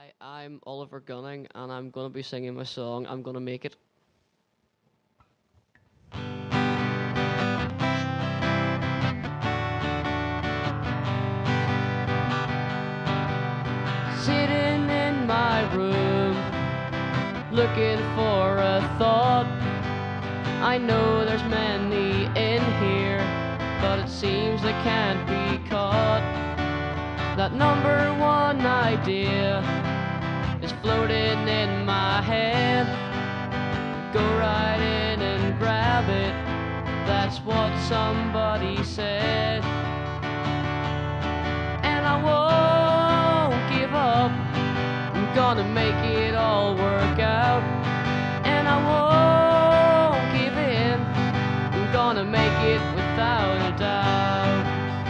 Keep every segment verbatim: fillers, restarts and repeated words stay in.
Hi, I'm Oliver Gunning, and I'm gonna be singing my song, I'm Gonna Make It. Sitting in my room, looking for a thought. I know there's many in here, but it seems they can't be caught. That number one idea is floating in my head. Go right in and grab it, that's what somebody said. And I won't give up, I'm gonna make it all work out. And I won't give in, I'm gonna make it without a doubt.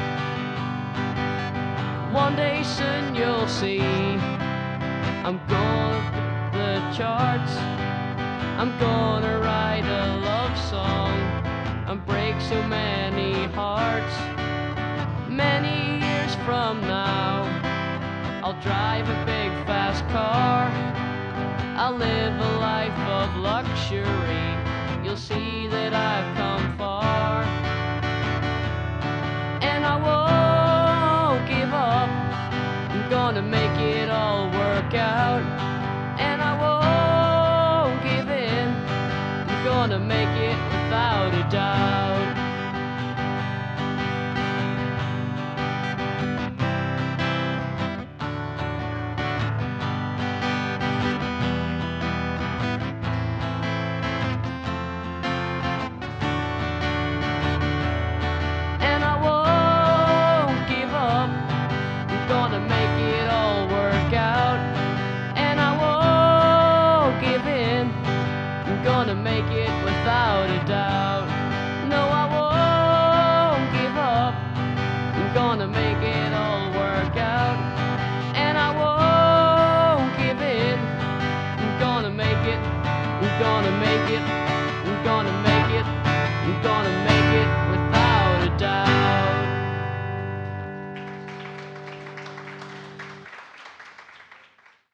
One day soon you'll see, I'm gonna hit the charts. I'm gonna write a love song and break so many hearts. Many years from now, I'll drive a big fast car. I'll live a life of luxury. You'll see that I've come far. And I won't give up, I'm gonna make it all work out.